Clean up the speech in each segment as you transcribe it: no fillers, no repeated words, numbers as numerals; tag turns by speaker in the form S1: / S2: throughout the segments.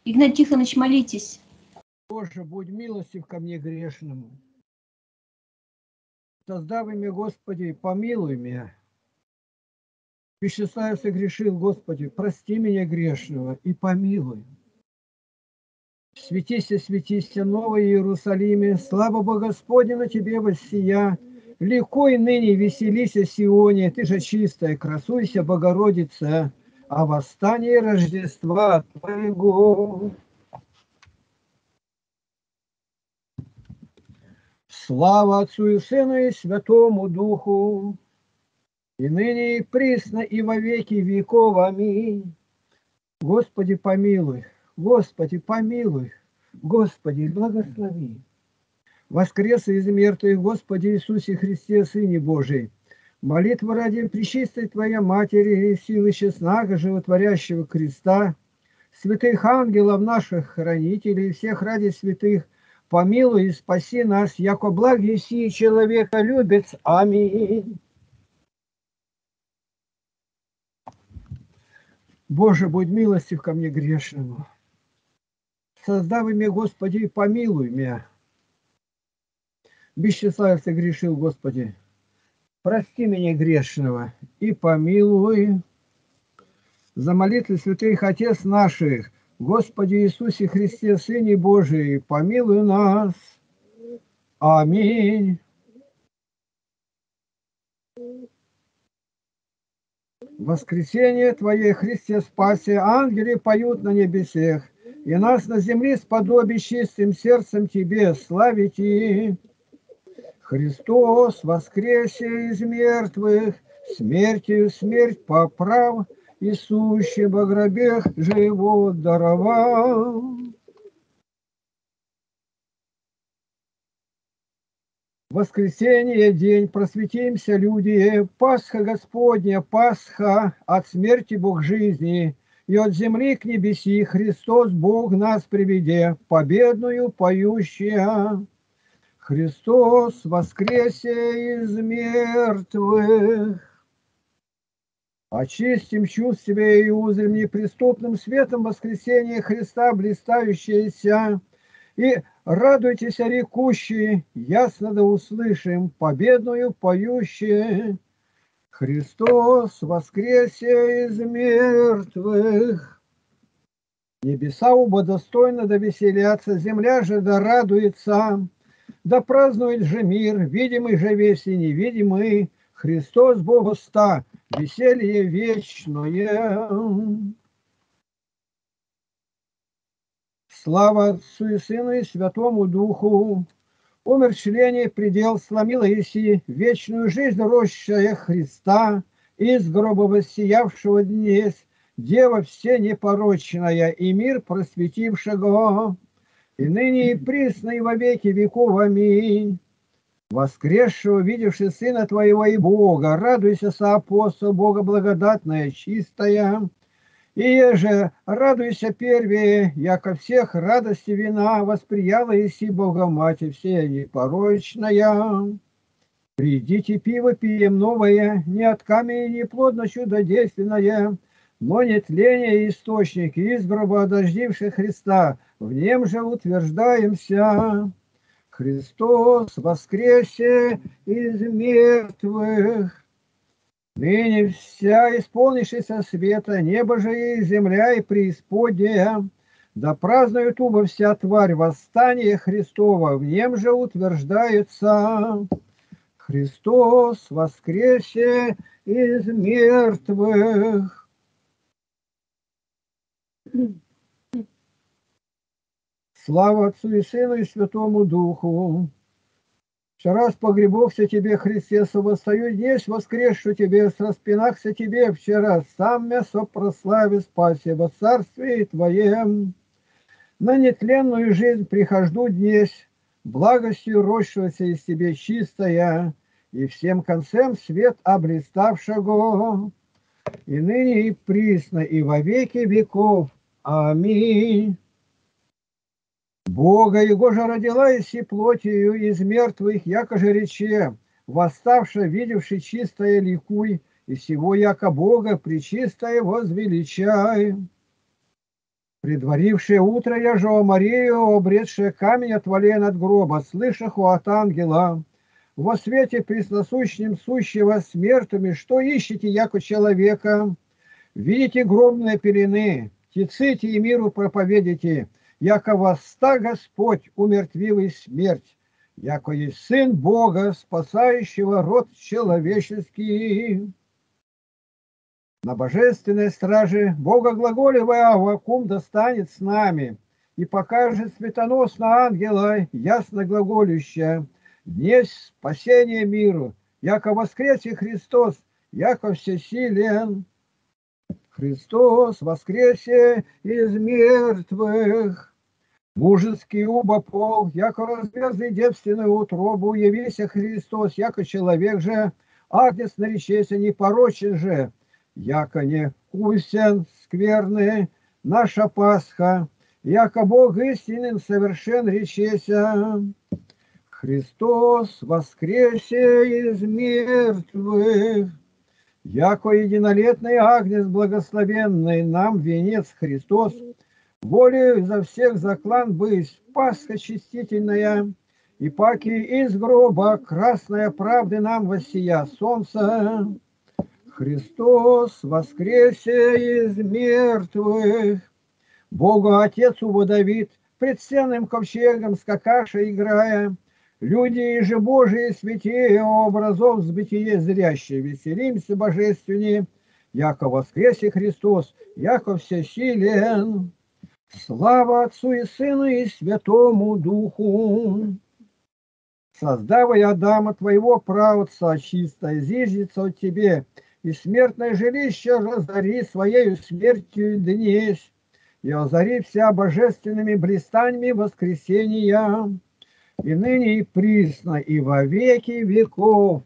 S1: Игнат Тихонович, молитесь.
S2: Боже, будь милостив ко мне грешному. Создав имя, Господи, помилуй меня. Вещеслав согрешил, Господи, прости меня грешного и помилуй. Светися, Новый Иерусалиме, слава Бога Господня на тебе воссия. Ликуй ныне, веселися, Сионе, ты же чистая, красуйся, Богородица, о восстании Рождества Твоего. Слава Отцу и Сыну и Святому Духу, и ныне и присно, и во веки веков. Аминь. Господи, помилуй, Господи, помилуй, Господи, благослови. Воскрес из мертвых, Господи Иисусе Христе, Сыне Божий, молитва ради пречистой Твоей Матери и силы честного животворящего креста, святых ангелов наших хранителей, всех ради святых, помилуй и спаси нас, яко благ еси человека любец. Аминь. Боже, будь милостив ко мне грешному. Создав имя, Господи, помилуй меня. Бесчислав согрешил, Господи, прости меня грешного и помилуй. За молитвы святых Отец наших, Господи Иисусе Христе, Сыне Божий, помилуй нас. Аминь. Воскресение Твое, Христе, спаси, ангели поют на небесех, и нас на земле сподоби чистым сердцем Тебе славите. Христос, воскресе из мертвых, смертью смерть поправ, и сущий во гробех живот даровал. Воскресенье день, просветимся, люди, Пасха Господня, Пасха, от смерти Бог жизни, и от земли к небеси Христос Бог нас приведе, победную поющая. Христос воскресе из мертвых. Очистим чувствие и узрим неприступным светом воскресения Христа блистающееся, и радуйтесь, рекущие, ясно да услышим, победную поющие. Христос воскресе из мертвых. Небеса оба достойно да веселятся, земля же да радуется. Да празднует же мир, видимый же весь и невидимый, Христос Бога ста, веселье вечное. Слава Отцу и Сыну и Святому Духу. Умерщвление предел сломила еси, вечную жизнь рощая Христа, из гроба воссиявшего днесь, Дева все непорочная и мир просветившего, и ныне и присно и во веки веков. Аминь. Воскресшего, видевши Сына Твоего и Бога, радуйся, соапостол Бога благодатная, чистая. И еже радуйся первее, яко всех радости вина восприяла еси Бога Матерь всея непорочная. Придите, пиво пием новое, не от камня не плодно чудодейственное, но не тление источник из гроба одождивших Христа, в нем же утверждаемся. Христос воскресе из мертвых. Ныне вся исполнившаяся света, небо же и земля и преисподняя, да празднует уба вся тварь восстание Христова, в нем же утверждается. Христос воскресе из мертвых. Слава Отцу и Сыну и Святому Духу. Все раз погребовся тебе, Христе, восстаю здесь, воскресшу тебе, распинахся тебе вчера, сам мясо прослави, спаси во царстве Твоем. На нетленную жизнь прихожду днесь, благостью рощився из тебе чистая, и всем концем свет облиставшего, и ныне и присно, и во веки веков. Аминь. Бога Его же родила иси плотью из мертвых, яко же рече, восставши, видевши чистое ликуй, и сего яко Бога пречистое возвеличай. Предварившее утро яжо Марию, обретшая камень отвален от гроба, слышаху от ангела, во свете пресносущем сущего смертными, что ищете, яко человека? Видите гробные пелены, тиците и миру проповедите, яко восста Господь, умертвивый смерть, яко есть Сын Бога, спасающего род человеческий. На божественной страже Бога глаголевая Аввакум достанет с нами и покажет светоносно ангела, ясно глаголющая: «Днесь спасение миру, яко воскресе Христос, яко всесилен». Христос воскресе из мертвых. Мужеский убопол, яко разверзли девственную утробу, явися Христос, яко человек же, агнец наречеся непорочен же, яко не вкусен, скверный, наша Пасха, яко Бог истинным совершен речеся. Христос воскресе из мертвых, яко единолетный агнец благословенный, нам венец Христос, волею за всех заклан быть, Пасха чистительная, и паки из гроба красная правды нам воссия солнце. Христос воскресе из мертвых, Богу Отецу водовид, пред сенным ковчегом скакаша играя, люди же Божии святее образов с бытие зрящие, веселимся божественнее, яко воскресе Христос, яко всесилен. Слава Отцу и Сыну и Святому Духу. Создавай Адама твоего праотца чистое, зиждется от тебе, и смертное жилище разори своею смертью днесь, и озари вся божественными блистаниями воскресения, и ныне и присно, и во веки веков.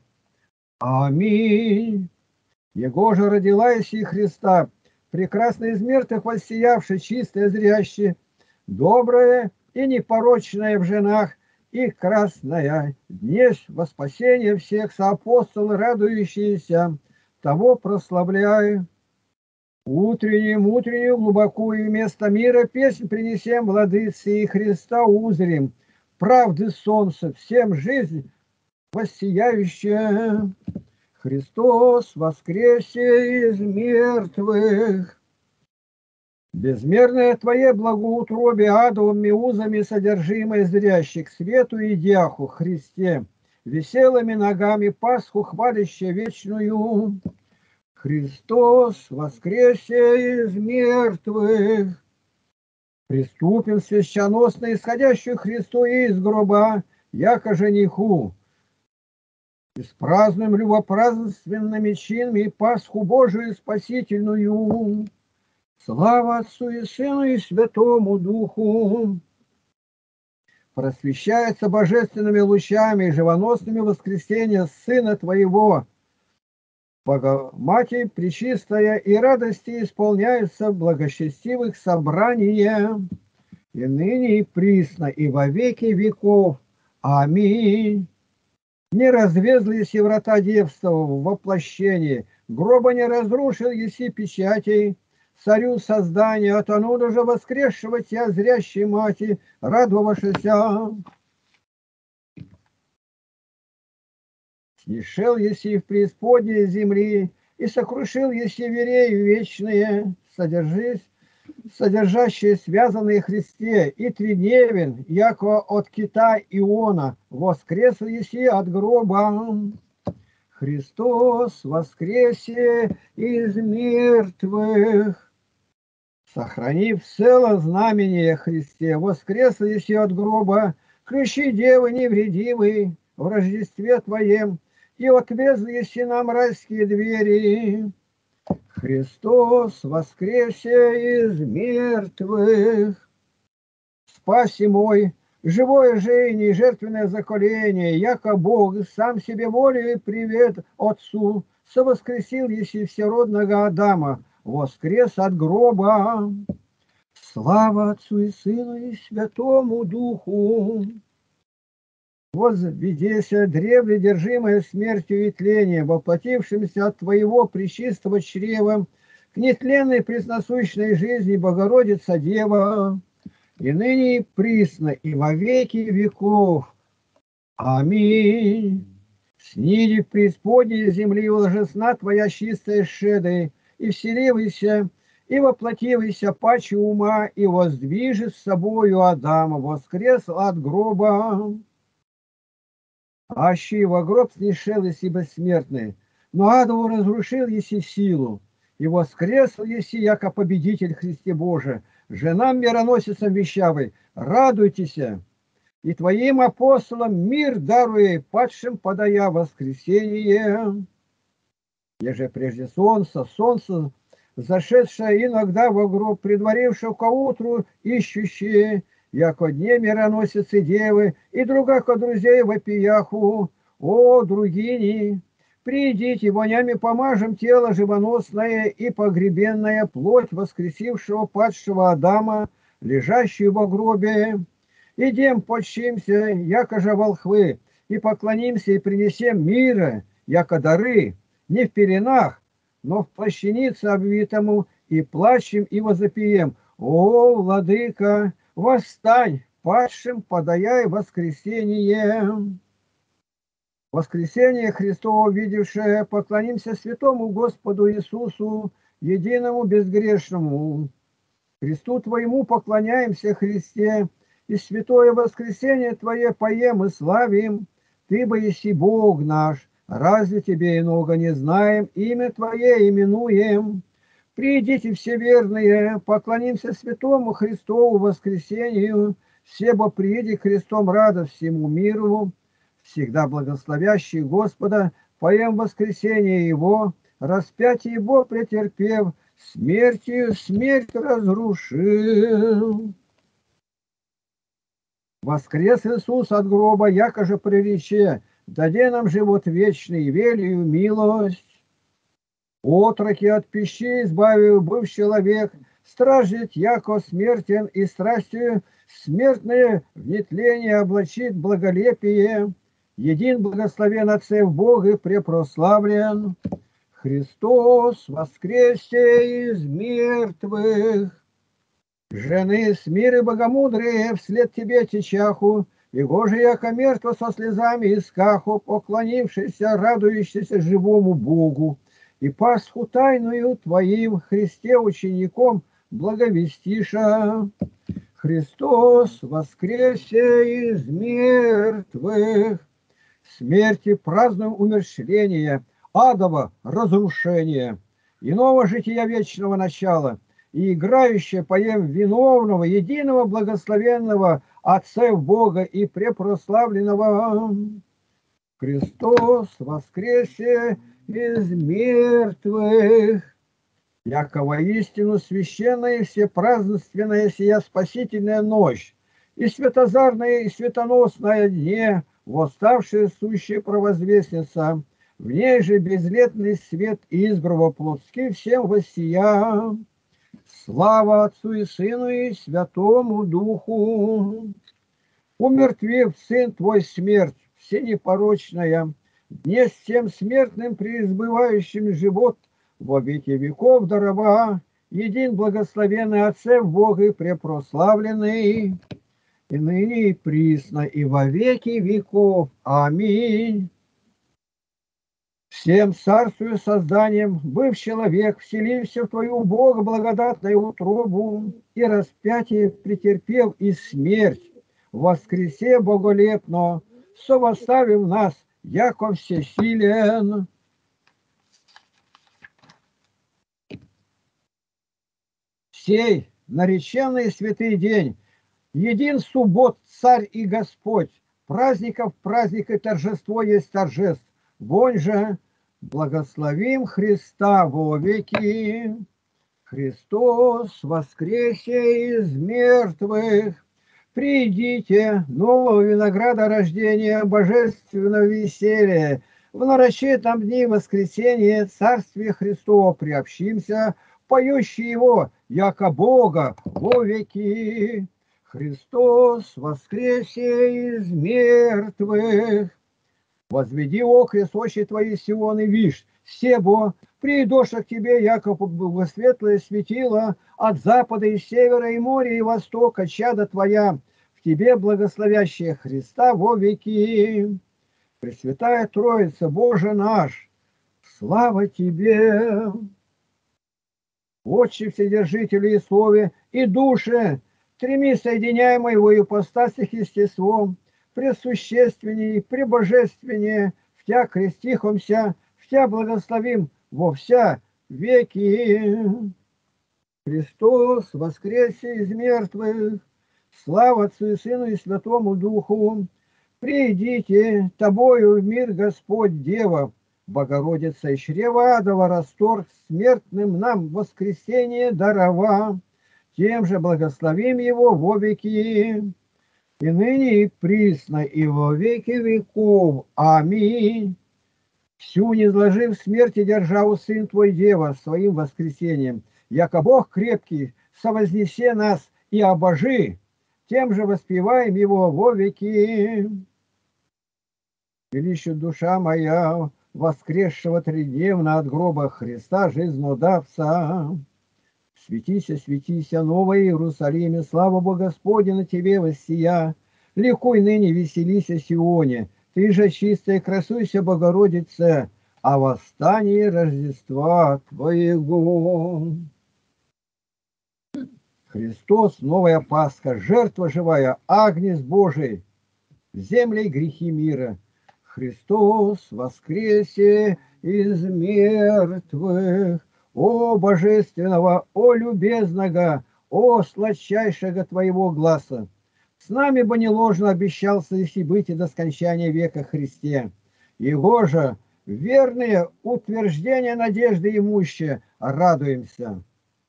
S2: Аминь. Его же родилась и Христа, прекрасно из мертвых воссиявший, чистое, зрящее, доброе и непорочное в женах, и красная, днесь во спасение всех соапостолы, радующиеся, того прославляю. Утреннюю глубокую вместо мира песнь принесем владыце, и Христа узрим, правды солнца, всем жизнь воссияющая. Христос воскресе из мертвых. Безмерное твое благоутробие адовыми узами содержимое зрящих свету и дяху Христе, веселыми ногами Пасху хваляще вечную. Христос воскресе из мертвых. Приступим священносно исходящую Христу из гроба, яко жениху, и с праздным любопразднственными чинами Пасху Божию спасительную. Слава Отцу и Сыну и Святому Духу. Просвещается божественными лучами и живоносными воскресения Сына Твоего, Богоматерь Пречистая, и радости исполняются благочестивых собрания, и ныне и присно, и во веки веков. Аминь. Не развезли еси врата девства в воплощении, гроба не разрушил еси печатей, царю создания, от онуда же воскресшего тебя зрящей мати, радовавшися. Снишел еси в преисподней земли, и сокрушил еси верей вечные, содержащие связанные Христе, и тридневен, яко от кита Иона, воскресл еси от гроба. Христос воскресе из мертвых. Сохранив цело знамение Христе, воскресл еси от гроба, ключи девы невредимый в Рождестве Твоем, и отвезл еси нам райские двери. Христос воскресе из мертвых. Спаси мой, живое жение, жертвенное заколение, яко Бог сам себе волей привет Отцу, совоскресил еси всеродного Адама, воскрес от гроба. Слава Отцу и Сыну и Святому Духу. Возведеся древле, держимое смертью и тлением, воплотившимся от Твоего пречистого чрева, к нетленной пресносущной жизни Богородица Дева, и ныне и присно, и во веки веков. Аминь. Сниди в преисподней земли ложесна твоя чистая шеды, и вселивайся, и воплотивайся паче ума, и воздвижет с собою Адама, воскрес от гроба. Аще во гроб снишел еси бессмертный, но адову разрушил еси силу, и воскресл еси, яко победитель Христе Боже. Женам мироносицам вещавой, радуйтесь, и твоим апостолам мир даруя, падшим подая воскресение. Еже прежде солнца, зашедшее иногда во гроб, предварившее ко утру ищущие, яко дне мироносицы девы, и другако друзей вопияху, о, другини, придите, вонями помажем тело живоносное и погребенная плоть воскресившего падшего Адама, лежащую во гробе. Идем, почтимся, яко же волхвы, и поклонимся, и принесем мира, яко дары, не в пеленах, но в плащанице обвитому, и плачем, и возопием: о, владыка, восстань, падшим подаяй воскресение. Воскресение Христово видевшее, поклонимся святому Господу Иисусу, единому безгрешному. Христу Твоему поклоняемся, Христе, и святое воскресение Твое поем и славим. Ты бы еси Бог наш, разве Тебе иного не знаем, имя Твое именуем. Придите все верные, поклонимся святому Христову воскресению, себо приди Христом радость всему миру. Всегда благословящий Господа, поем воскресение Его, распятие Его претерпев, смертью смерть разрушил. Воскрес Иисус от гроба, яко же прирече, даде нам живот вечный, велию милость. Отроки от пищи избавив быв человек, стражит, яко смертен, и страстью смертное в нетление облачит благолепие. Един благословен Отцев Бог и препрославлен. Христос воскресе из мертвых. Жены с миры богомудрые вслед тебе течаху, и гоже яко мертво со слезами искаху, поклонившийся, радующийся живому Богу, и Пасху тайную твоим Христе учеником благовестиша. Христос воскресе из мертвых. Смерти празднуем умерщвление, адово разрушение, иного жития вечного начала, и играющее поем виновного, единого благословенного Отцев Бога и препрославленного. Христос воскресе из мертвых. Яко воистину священная и всепразднственная сия спасительная ночь, и светозарная, и светоносная дне, восставшая сущая провозвестница, в ней же безлетный свет избрава плотски всем воссия. Слава Отцу и Сыну и Святому Духу. Умертвив Сын Твой смерть всенепорочная, дне с тем смертным преизбывающим живот во веки веков дарова, един благословенный Отцев Бог и препрославленный, и ныне и присно, и во веки веков. Аминь. Всем царствую созданием, быв человек, вселился в твою Бога благодатную утробу, и распятие претерпев, и смерть, воскресе боголепно, совоставив нас, яко всесилен. Сей нареченный святый день, един суббот, царь и Господь, праздников праздник и торжество есть торжеств. Вонь же благословим Христа во веки. Христос воскресе из мертвых. Придите, нового винограда рождения, божественного веселья, в нарочитом дни воскресения Царствие Христово приобщимся, поющий его, яко Бога во веки. Христос воскресе из мертвых. Возведи окрест очи твои, Сион, и вишь, Себо, придоша к тебе, яко светлое светило, от запада и севера, и моря, и востока, чада твоя, в тебе благословящая Христа во веки. Пресвятая Троица, Боже наш, слава тебе! Отче Вседержителю и Слове, и душе, треми соединяемой во ипостасях естеством, пресущественней, пребожественнее, в Тя крестихомся, в Тя благословим во вся веки. Христос воскресе из мертвых, слава Отцу и Сыну и Святому Духу. Придите, тобою в мир Господь Дева, Богородица и чрева адова расторг, смертным нам воскресение дарова, тем же благословим его во веки, и ныне и присно, и во веки веков. Аминь. Всю низложив смерти державу Сын Твой Дева своим воскресением, яко Бог крепкий, совознесе нас и обожи, тем же воспеваем его во веки. Велищет душа моя, воскресшего тридневно от гроба Христа жизнодавца. Светися, светися, новое Иерусалиме, слава Бога Господня на тебе воссия. Ликуй ныне, веселися, Сионе, ты же чистая, красуйся, Богородице, о восстании Рождества Твоего. Христос, новая Пасха, жертва живая, Агнец Божий, земли грехи мира. Христос воскресе из мертвых, о божественного, о любезного, о сладчайшего Твоего гласа. С нами бы не ложно обещался и быть и до скончания века Христе. Его же верные утверждения надежды имущие радуемся.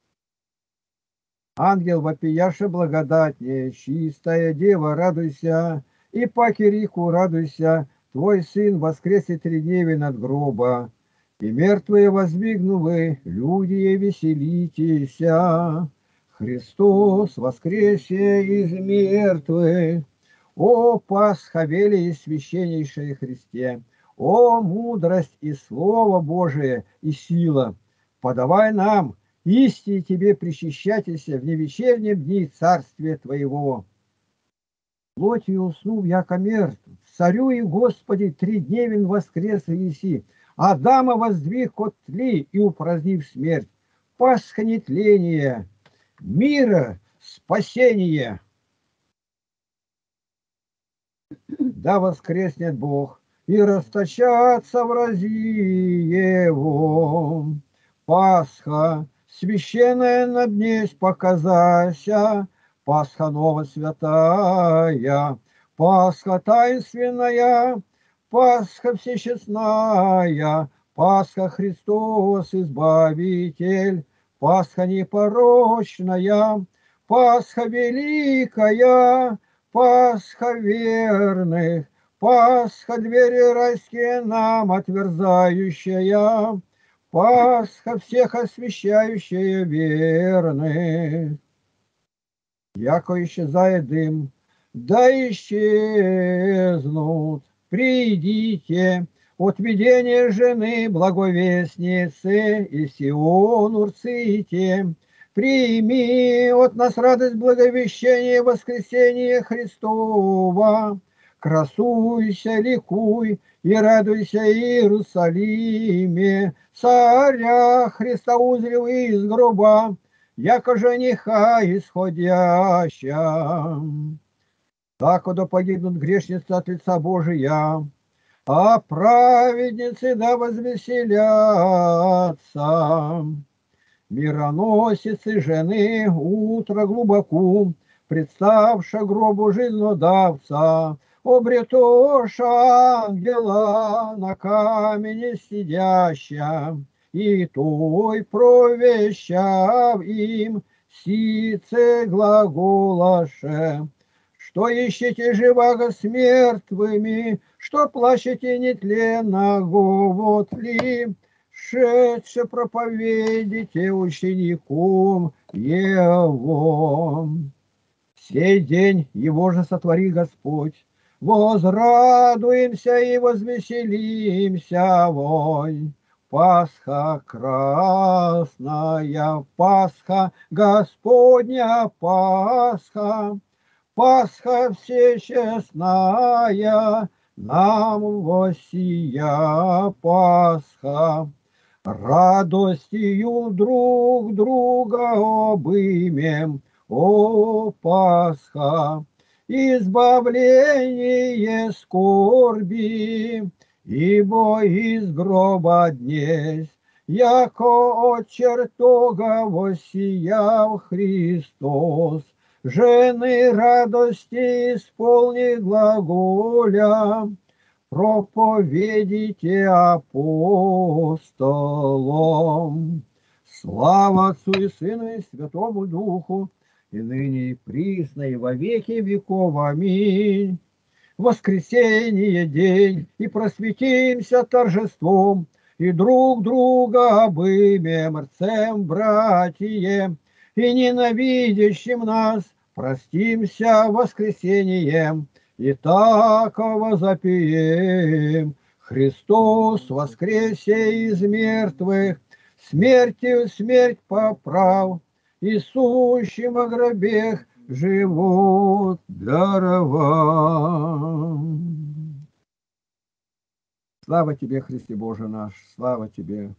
S2: Ангел вопияше благодатнее, чистая дева, радуйся, и по Кирику радуйся, твой сын воскресе тридневен от гроба, и мертвые воздвигнули, люди веселитеся. Христос воскресе из мертвых, о Пасха велие священнейшее Христе, о мудрость и Слово Божие и сила, подавай нам, истине тебе причащайтеся в невечернем дни царствия Твоего. Плотью уснув, яко мертв, царю и Господи, тридневен воскрес еси, Адама воздвиг от тли и упразднив смерть. Пасха нетления, мира, спасения. Да воскреснет Бог и расточатся врази Его. Пасха, священная на днесь показася, Пасха нова святая, Пасха таинственная, Пасха всечестная, Пасха Христос Избавитель, Пасха непорочная, Пасха великая, Пасха верных, Пасха двери райские нам отверзающая, Пасха всех освящающая верных. Яко исчезает дым, да исчезнут, придите от видения жены благовестницы и Сион урците. Прими от нас радость благовещения воскресения Христова. Красуйся, ликуй и радуйся, Иерусалиме, царя Христа узрел из гроба, яко жениха исходяща. Так, когда погибнут грешницы от лица Божия, а праведницы да возвеселятся. Мироносицы жены утро глубоко, представша гробу жизнодавца, обретоша ангела на камне сидяща, и той провещав им сице глаголаше, что ищете живаго с мертвыми, что плачете нетленного вот ли, шедше проповедите ученикам Его. Сей день Его же сотвори Господь, возрадуемся и возвеселимся вой. Пасха красная, Пасха, Господня Пасха, Пасха всечестная, нам восия Пасха. Радостью друг друга обымем, о Пасха, избавление скорби, ибо из гроба днесь, яко от чертога воссиял Христос, жены радости исполни глаголя, проповедите апостолам. Слава Отцу и Сыну и Святому Духу, и ныне и присно, и во веки веков. Аминь. Воскресенье день, и просветимся торжеством, и друг друга обымем рцем, братье, и ненавидящим нас простимся воскресением. Итак, возопием: Христос воскресе из мертвых, смертью смерть поправ, и сущим о гробех живот даровал. Слава Тебе, Христе Боже наш, слава Тебе.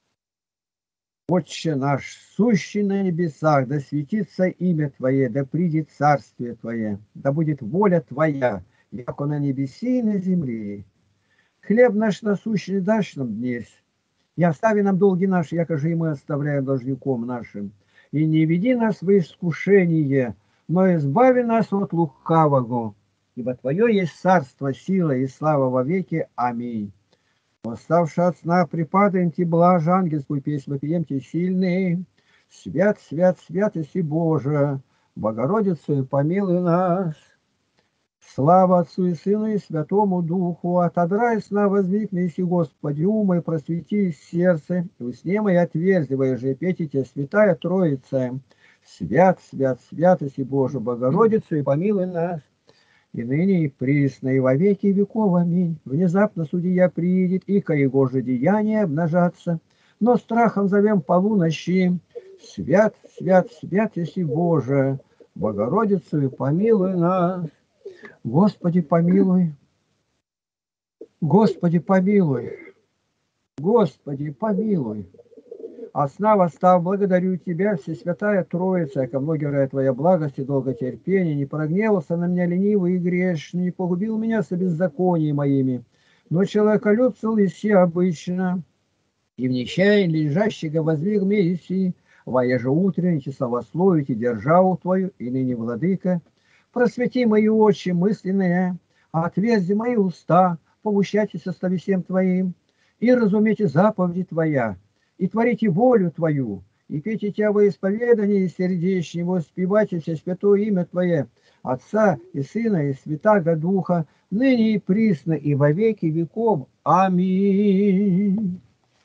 S2: Отче наш, сущий на небесах, да светится имя Твое, да придет царствие Твое, да будет воля Твоя, яко на небеси и на земле. Хлеб наш насущный дашь нам днесь, и остави нам долги наши, яко же и мы оставляем должником нашим. И не веди нас в искушение, но избави нас от лукавого, ибо Твое есть царство, сила и слава во веки. Аминь. Восставши от сна, припадаем Ти, блажь, ангельскую песнь вопием Ти сильный. Свят, свят, святости Боже, Богородицу, помилуй нас. Слава Отцу и Сыну и Святому Духу, отодрай сна, воздвигни си, Господи, ума и просвети сердце, и уснема и отверзивая же, пейте Тебе, Святая Троица. Свят, свят, святости Боже, Богородицу, и помилуй нас. И ныне, и присно, и во веки веков. Аминь. Внезапно судья приедет, и ко его же деяния обнажатся, но страхом зовем полуночи. Свят, свят, святости Боже, Богородицу, и помилуй нас. Господи, помилуй. Господи, помилуй. Господи, помилуй. От сна восстав, благодарю Тебя, Всесвятая Троица, яко многое Твоя благость и долготерпение, не прогневался на меня ленивый и грешный, не погубил меня со беззаконием моими, но человеколюбцел еси обычно, и в нечаянии лежащего воздвиг Мессии, воя же утренне числовословить и державу Твою, и ныне, Владыка, просвети мои очи мысленные, отверзи мои уста, поучайтесь составе всем Твоим, и разумейте заповеди Твоя, и творите волю Твою, и пейте Тебя во исповедании сердечнее, воспевайте все святое имя Твое, Отца и Сына и Святаго Духа, ныне и присно, и во веки веков. Аминь.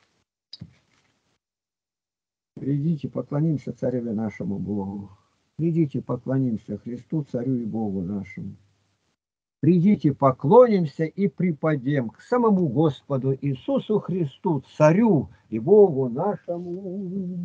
S2: Придите, поклонимся Цареве нашему Богу. Придите, поклонимся Христу, Царю и Богу нашему. Придите, поклонимся и припадем к самому Господу Иисусу Христу, Царю и Богу нашему.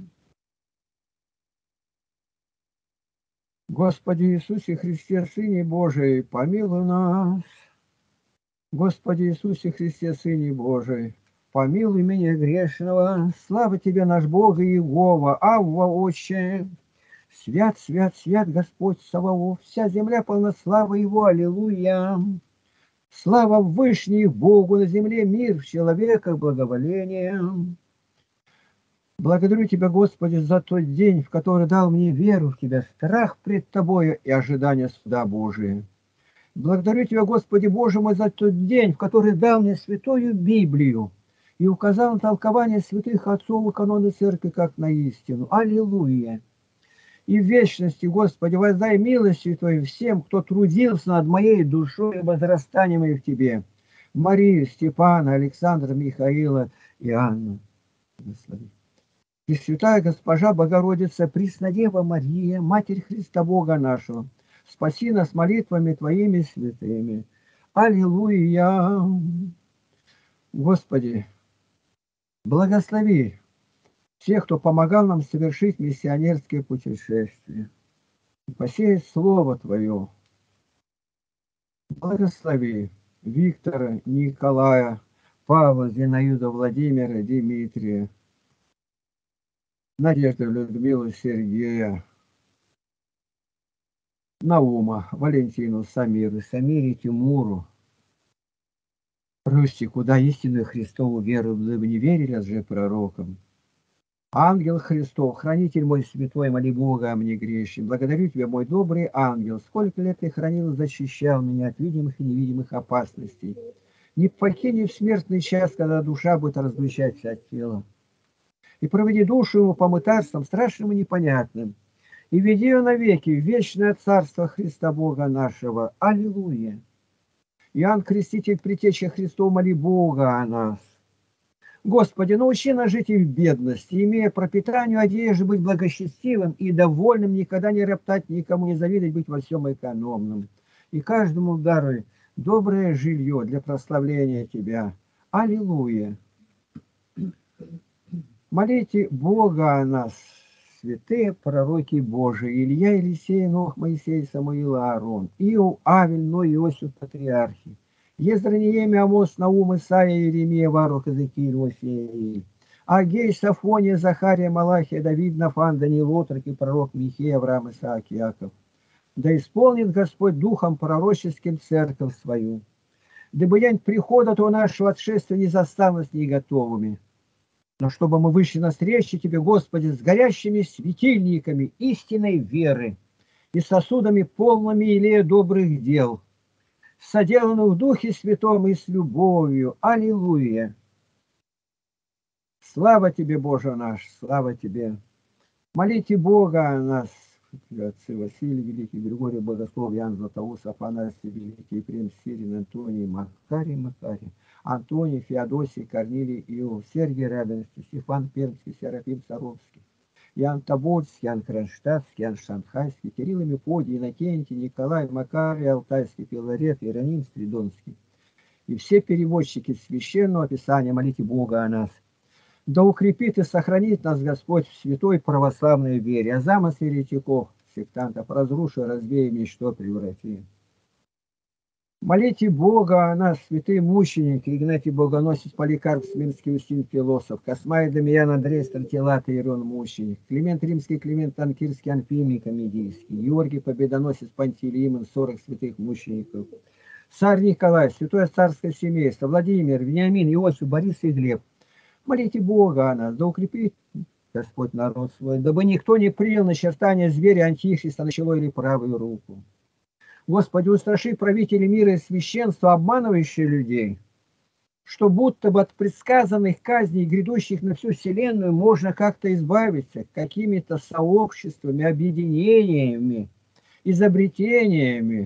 S2: Господи Иисусе Христе, Сыне Божий, помилуй нас. Господи Иисусе Христе, Сыне Божий, помилуй меня грешного. Слава Тебе, наш Бог и Иегова, Авва, Отче. Свят, свят, свят Господь Саваоф, вся земля полна славы Его, аллилуйя. Слава Вышних Богу, на земле мир, в человеках благоволение. Благодарю Тебя, Господи, за тот день, в который дал мне веру в Тебя, страх пред Тобою и ожидание суда Божия. Благодарю Тебя, Господи Боже мой, за тот день, в который дал мне святую Библию и указал на толкование святых отцов и каноны церкви, как на истину. Аллилуйя! И в вечности, Господи, воздай милостью Твою всем, кто трудился над моей душой и возрастанием в Тебе. Марию, Степана, Александра, Михаила и Анну. И святая Госпожа Богородица, Преснодева Мария, Матерь Христа Бога нашего, спаси нас молитвами Твоими святыми. Аллилуйя! Господи, Благослови всех, кто помогал нам совершить миссионерские путешествия. Посеять Слово Твое. Благослови Виктора, Николая, Павла, Зинаида, Владимира, Дмитрия, Надежду, Людмилу, Сергея, Наума, Валентину, Самиру, Самире, Тимуру, Рустику, да истинную Христову веру, вы не верили лжепророкам. Ангел Христов, хранитель мой святой, моли Бога о мне грешен. Благодарю тебя, мой добрый ангел. Сколько лет ты хранил и защищал меня от видимых и невидимых опасностей. Не покинь в смертный час, когда душа будет разлучаться от тела. И проведи душу его по мытарствам страшным и непонятным. И веди ее навеки в вечное царство Христа Бога нашего. Аллилуйя. Иоанн Креститель, притеча Христов, моли Бога о нас. Господи, научи нас жить и в бедности, имея пропитанию одежды, быть благочестивым и довольным, никогда не роптать, никому не завидовать, быть во всем экономным. И каждому даруй доброе жилье для прославления Тебя. Аллилуйя. Молите Бога о нас, святые пророки Божии, Илья, Елисей, Нох, Моисей, Самуил, Аарон, Иов, Авель, Ной, Иосиф, патриархи, Ездра, Неемия, Амос, Наум, Исаия, Иеремия, Варух, Иезекииль, Осией, Агей, Сафония, Захария, Малахия, Давид, Нафан, Даниил, отроки, пророк Михей, Авраам, Исаак, Иаков. Да исполнит Господь духом пророческим церковь свою, дабы день прихода то нашего отшествия не застал нас не готовыми. Но чтобы мы вышли навстречу Тебе, Господи, с горящими светильниками истинной веры и сосудами полными илея добрых дел, соделанных в Духе Святом и с любовью. Аллилуйя! Слава Тебе, Боже наш, слава Тебе! Молите Бога о нас, отцы Василий Великий, Григорий Богослов, Ян Златоуст, Афанасий Великий, Ефрем Сирин, Антоний, Макарий, Антоний, Феодосий, Корнилий, Иов, Сергий Рябинский, Стефан Пермский, Серафим Саровский, Ян Тобольский, Ян Кронштадтский, Ян Шанхайский, Кирилл и Мефодий, Иннокентий, Николай, Макарий, Алтайский, Филарет, Иероним Стридонский. И все переводчики Священного Писания, молите Бога о нас. Да укрепит и сохранит нас Господь в святой православной вере, а замыслы еретиков, сектантов, разруши, разбей, ничто преврати. Молите Бога о нас, святые мученики, Игнатий Богоносец, Поликарп, Смирский, Устин, Философ, Космай, Дамиян, Андрей, Стратилат, Иерон, мученик, Климент Римский, Климент Танкирский, Анфимий, Комедийский, Георгий Победоносец, Пантелеимон, 40 святых мучеников, царь Николай, святое царское семейство, Владимир, Вениамин, Иосиф, Борис и Глеб. Молите Бога о нас, да укрепит Господь народ свой, дабы никто не принял начертания зверя Антихриста на чело или правую руку. Господи, устраши правители мира и священства, обманывающие людей, что будто бы от предсказанных казней, грядущих на всю вселенную, можно как-то избавиться какими-то сообществами, объединениями, изобретениями.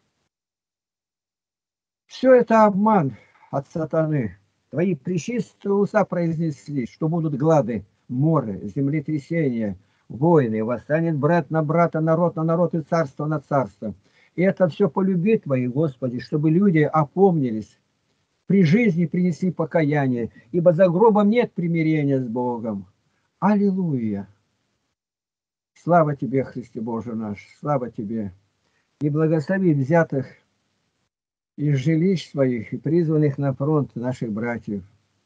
S2: Все это обман от сатаны. Твои пречистые уста произнесли, что будут глады, моры, землетрясения, войны, восстанет брат на брата, народ на народ и царство на царство. И это все по любви Твоей, Господи, чтобы люди опомнились, при жизни принесли покаяние, ибо за гробом нет примирения с Богом. Аллилуйя! Слава Тебе, Христе Боже наш, слава Тебе! И благослови взятых из жилищ своих и призванных на фронт наших братьев.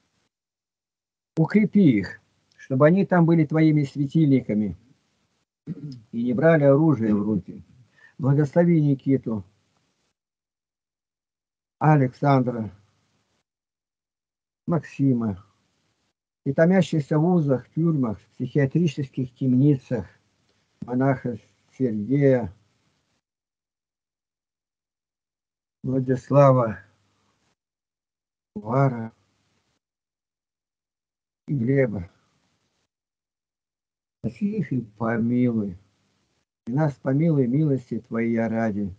S2: Укрепи их, чтобы они там были Твоими светильниками и не брали оружие в руки. Благослови Никиту, Александра, Максима и томящихся в вузах, тюрьмах, психиатрических темницах, монаха Сергея, Владислава, Вара и Глеба. Спаси их и помилуй. И нас помилуй милости Твоей ради.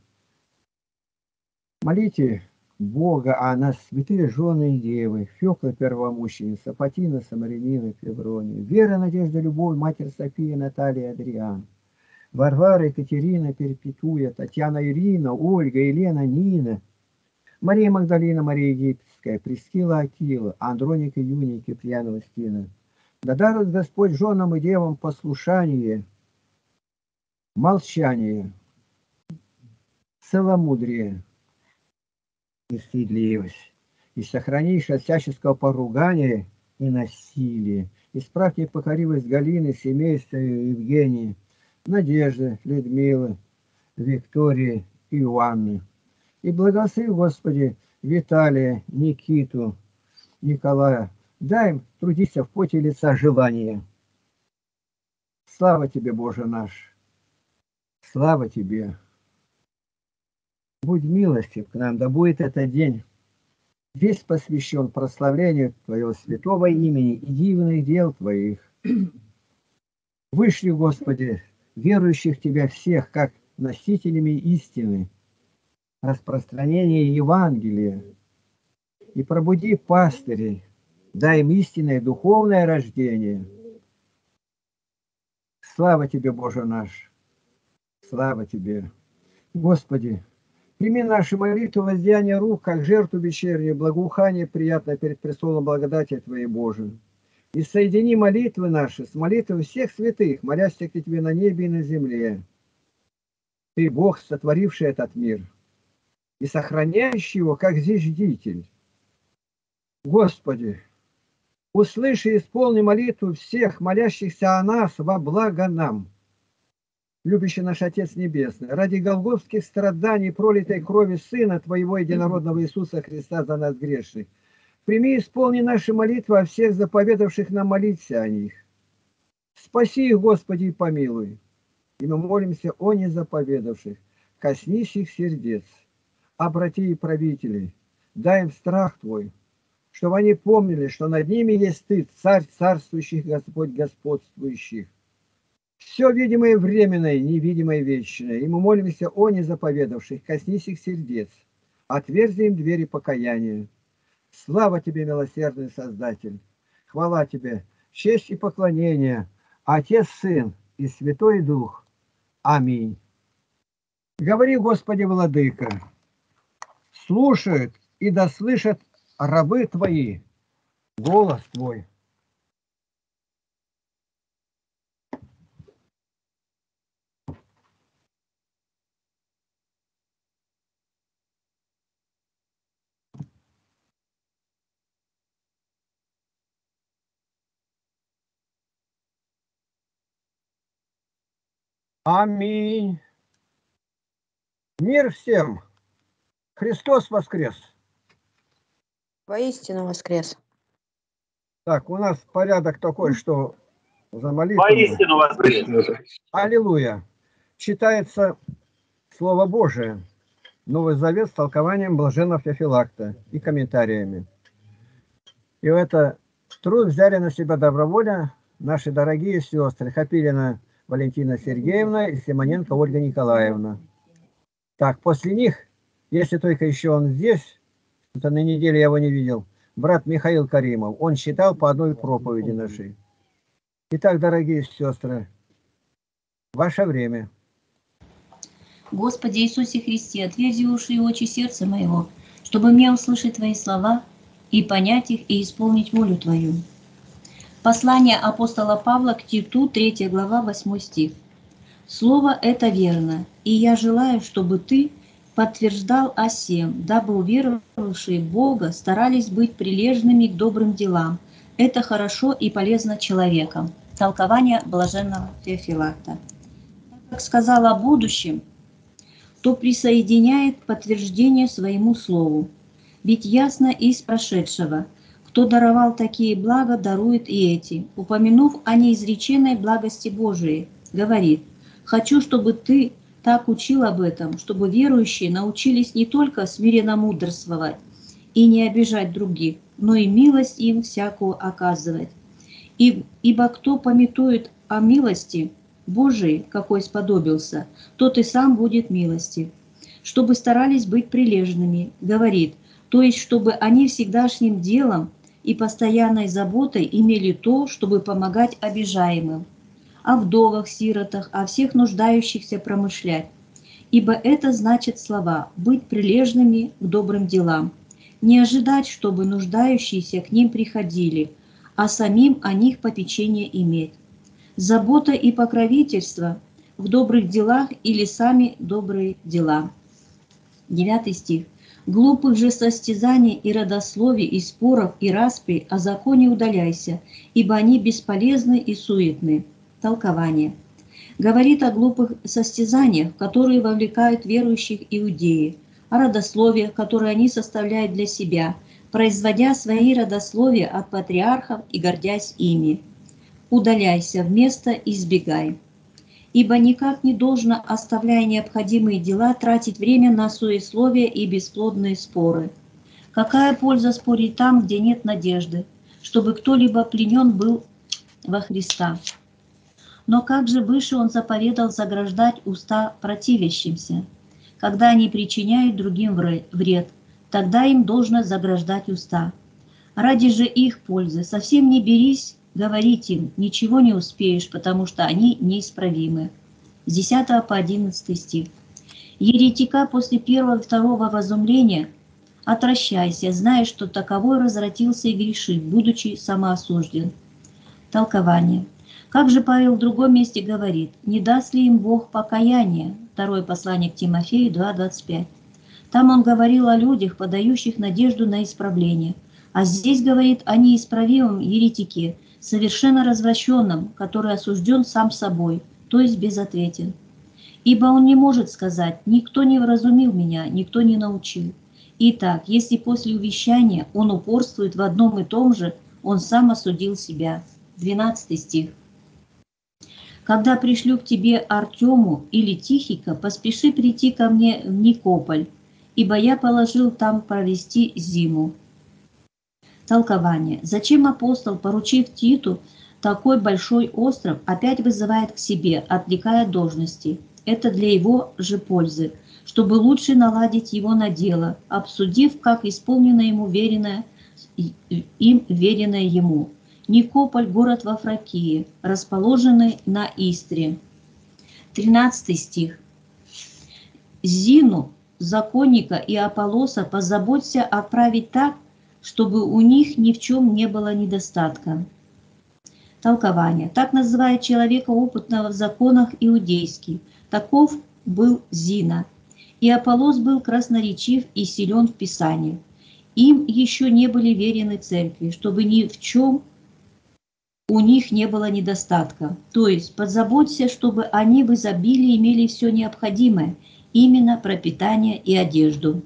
S2: Молите Бога о нас, святые жены и девы, Фёкла первомученица, Патина, Самарянина, Феврония, Вера, Надежда, Любовь, Матерь София, Наталья, Адриан, Варвара, Екатерина, Перпетуя, Татьяна, Ирина, Ольга, Елена, Нина, Мария Магдалина, Мария Египетская, Египетская, Прескила Акила, Андроника Юники, Пьяного Стина. Да дарует Господь женам и девам послушание, молчание, целомудрие и стыдливость, и сохранишь от всяческого поругания и насилия. Исправь непокоривость Галины, семейства Евгении, Надежды, Людмилы, Виктории и Иоанны. И благослови, Господи, Виталия, Никиту, Николая. Дай им трудиться в поте лица желания. Слава Тебе, Боже наш! Слава Тебе! Будь милостив к нам, да будет этот день весь посвящен прославлению Твоего святого имени и дивных дел Твоих. Вышли, Господи, верующих в Тебя всех, как носителями истины, распространение Евангелия, и пробуди пастырей, дай им истинное духовное рождение. Слава Тебе, Боже наш! Слава Тебе! Господи, прими наши молитвы, воздеяние рук, как жертву вечернюю, благоухание приятное перед престолом благодати Твоей, Божией. И соедини молитвы наши с молитвой всех святых, молящихся к Тебе на небе и на земле. Ты Бог, сотворивший этот мир, и сохраняющий его, как зиждитель. Господи, услыши и исполни молитву всех, молящихся о нас во благо нам. Любящий наш Отец Небесный, ради голгофских страданий и пролитой крови Сына Твоего Единородного Иисуса Христа за нас грешных, прими и исполни наши молитвы о всех заповедавших нам молиться о них. Спаси их, Господи, и помилуй. И мы молимся о незаповедавших. Коснись их сердец. Обрати и правителей. Дай им страх Твой, чтобы они помнили, что над ними есть Ты, Царь царствующих, Господь господствующих. Все видимое временное, невидимое вечное. И мы молимся о незаповедавших. Коснись их сердец. Отверзи им двери покаяния. Слава Тебе, милосердный Создатель! Хвала Тебе, честь и поклонение, Отец, Сын и Святой Дух. Аминь. Говори, Господи, Владыка, слушают и дослышат рабы Твои голос Твой. Аминь. Мир всем! Христос воскрес!
S1: Воистину воскрес.
S2: Так, у нас порядок такой, что за молитву.
S3: Воистину воскрес!
S2: Аллилуйя! Читается Слово Божие, Новый Завет с толкованием блаженного Феофилакта и комментариями. И это труд взяли на себя добровольно наши дорогие сестры Хапилина Валентина Сергеевна и Симоненко Ольга Николаевна. Так, после них, если только еще он здесь, это на неделе я его не видел, брат Михаил Каримов, он читал по одной проповеди нашей. Итак, дорогие сестры, ваше время.
S4: Господи Иисусе Христе, отверзи уши и очи сердца моего, чтобы мне услышать Твои слова и понять их и исполнить волю Твою. Послание апостола Павла к Титу, 3 глава, 8 стих. Слово это верно, и я желаю, чтобы ты подтверждал о сем, дабы уверовавшие в Бога старались быть прилежными к добрым делам. Это хорошо и полезно человеком. Толкование блаженного Феофилакта. Как сказал о будущем, то присоединяет подтверждение своему слову. Ведь ясно из прошедшего, кто даровал такие блага, дарует и эти. Упомянув о неизреченной благости Божией, говорит: «Хочу, чтобы ты так учил об этом, чтобы верующие научились не только смиренно мудрствовать и не обижать других, но и милость им всякую оказывать. Ибо кто памятует о милости Божией, какой сподобился, тот и сам будет милостив. Чтобы старались быть прилежными, говорит, то есть чтобы они всегдашним делом и постоянной заботой имели то, чтобы помогать обижаемым, о вдовах, сиротах, о всех нуждающихся промышлять. Ибо это значит слова «быть прилежными к добрым делам». не ожидать, чтобы нуждающиеся к ним приходили, а самим о них попечение иметь. Забота и покровительство в добрых делах или сами добрые дела. 9 стих. «Глупых же состязаний и родословий, и споров, и распри о законе удаляйся, ибо они бесполезны и суетны». Толкование. Говорит о глупых состязаниях, которые вовлекают верующих иудеи, о родословиях, которые они составляют для себя, производя свои родословия от патриархов и гордясь ими. Удаляйся, вместо избегай. Ибо никак не должно, оставляя необходимые дела, тратить время на суесловия и бесплодные споры. Какая польза спорить там, где нет надежды, чтобы кто-либо пленен был во Христа? Но как же выше он заповедал заграждать уста противящимся? Когда они причиняют другим вред, тогда им должно заграждать уста. Ради же их пользы совсем не берись говорить им, ничего не успеешь, потому что они неисправимы. С 10 по 11 стих. Еретика после первого и второго возумления отращайся, зная, что таковой развратился и грешит, будучи самоосужден. Толкование. Как же Павел в другом месте говорит, не даст ли им Бог покаяние? Второе послание к Тимофею 2:25. Там он говорил о людях, подающих надежду на исправление. А здесь говорит о неисправимом еретике, совершенно развращенном, который осужден сам собой, то есть безответен. Ибо он не может сказать, никто не вразумил меня, никто не научил. Итак, если после увещания он упорствует в одном и том же, он сам осудил себя. 12 стих. Когда пришлю к тебе Артему или Тихика, поспеши прийти ко мне в Никополь, ибо я положил там провести зиму. Толкование. Зачем апостол, поручив Титу такой большой остров, опять вызывает к себе, отвлекая от должности? Это для его же пользы, чтобы лучше наладить его на дело, обсудив, как исполнено ему веренное ему. Никополь – город во Фракии, расположенный на Истре. 13 стих. Зину, законника и Аполлоса позаботься отправить так, чтобы у них ни в чем не было недостатка. Толкование. Так называют человека опытного в законах иудейских. Таков был Зина. И Аполлос был красноречив и силен в Писании. Им еще не были верены церкви, чтобы ни в чем у них не было недостатка. То есть позаботься, чтобы они в изобилии имели все необходимое, именно пропитание и одежду.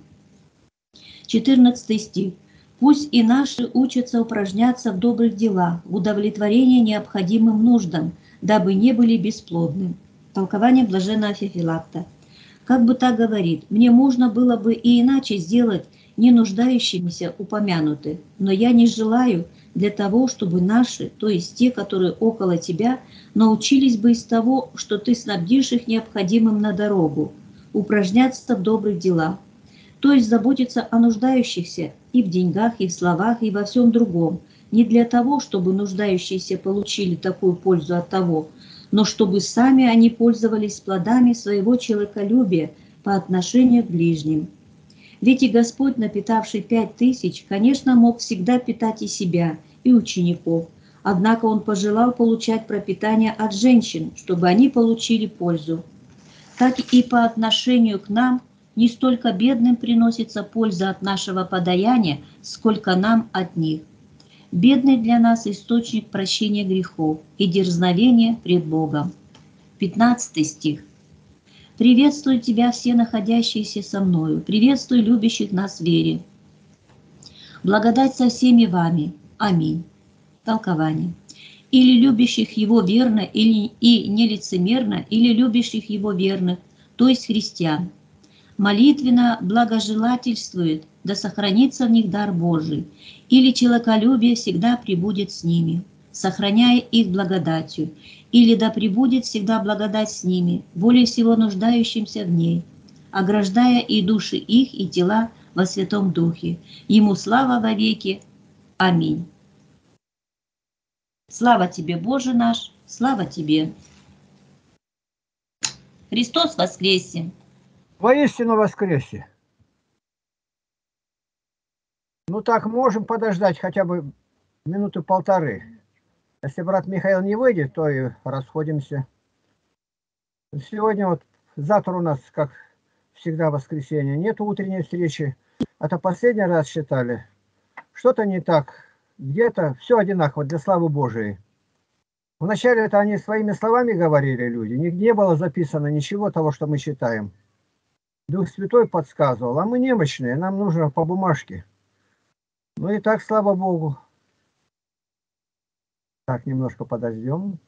S4: 14 стих. Пусть и наши учатся упражняться в добрых делах, в удовлетворении необходимым нуждам, дабы не были бесплодны. Толкование блаженного Феофилакта. Как бы так говорит, мне можно было бы и иначе сделать, не нуждающимися упомянуты, но я не желаю для того, чтобы наши, то есть те, которые около тебя, научились бы из того, что ты снабдишь их необходимым на дорогу, упражняться в добрых делах, то есть заботиться о нуждающихся и в деньгах, и в словах, и во всем другом, не для того, чтобы нуждающиеся получили такую пользу от того, но чтобы сами они пользовались плодами своего человеколюбия по отношению к ближним. Ведь и Господь, напитавший 5000, конечно, мог всегда питать и себя, и учеников, однако Он пожелал получать пропитание от женщин, чтобы они получили пользу. Так и по отношению к нам не столько бедным приносится польза от нашего подаяния, сколько нам от них. Бедный для нас источник прощения грехов и дерзновения пред Богом. 15 стих. «Приветствую тебя, все находящиеся со мною, приветствую любящих нас в вере. Благодать со всеми вами. Аминь». Толкование. Или любящих его верно, или и нелицемерно, или любящих его верных, то есть христиан. Молитвенно благожелательствует, да сохранится в них дар Божий, или человеколюбие всегда пребудет с ними, сохраняя их благодатью, или да пребудет всегда благодать с ними, более всего нуждающимся в ней, ограждая и души их, и тела во Святом Духе. Ему слава во веки. Аминь. Слава тебе, Боже наш, слава тебе. Христос воскресе!
S2: Воистину воскресе! Ну так, можем подождать хотя бы минуты полторы. Если брат Михаил не выйдет, то и расходимся. Сегодня вот, завтра у нас, как всегда, воскресенье. Нет утренней встречи. Это последний раз считали. Что-то не так. Где-то все одинаково для славы Божией. Вначале это они своими словами говорили, люди. Не было записано ничего того, что мы читаем. Дух Святой подсказывал, а мы немощные, нам нужно по бумажке. Ну и так, слава Богу. Так, немножко подождем.